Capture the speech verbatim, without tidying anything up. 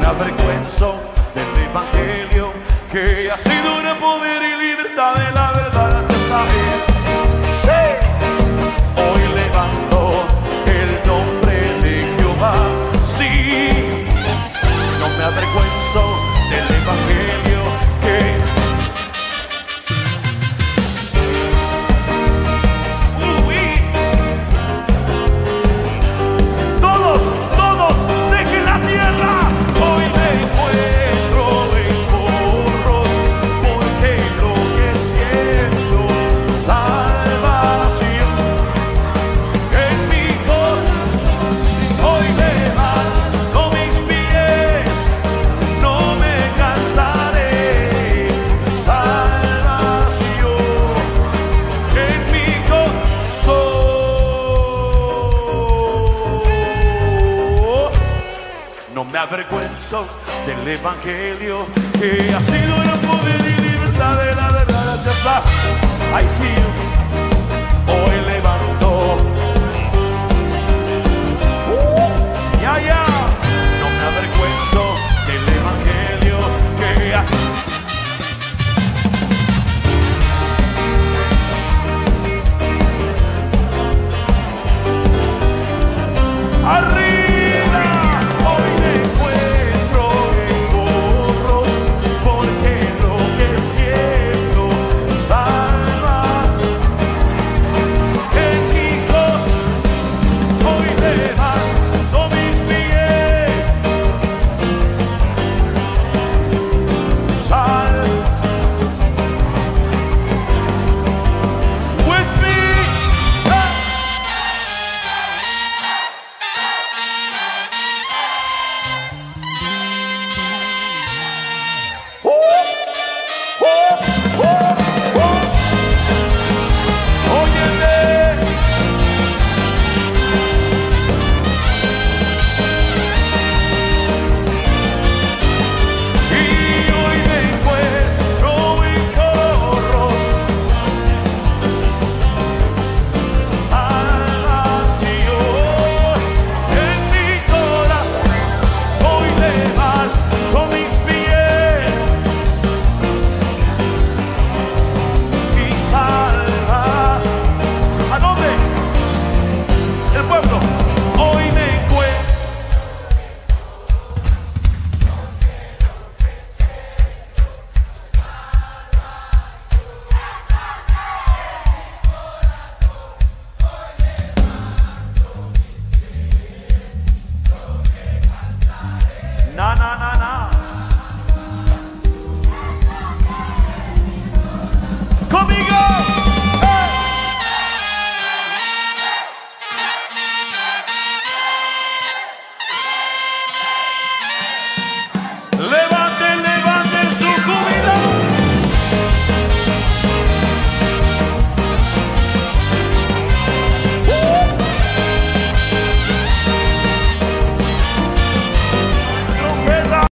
avergüenzo del evangelio, que ha sido un poder y libertad de la verdad. Sí. Hoy levanto el nombre de Jehová. Sí, no me avergüenzo del evangelio, que avergüenzo del evangelio, que ha sido el poder y libertad de la verdad. Ay, sí, hoy levanto. Uh, ya, ya. No me avergüenzo del evangelio, que ha arriba. Na, na, na, na. Conmigo.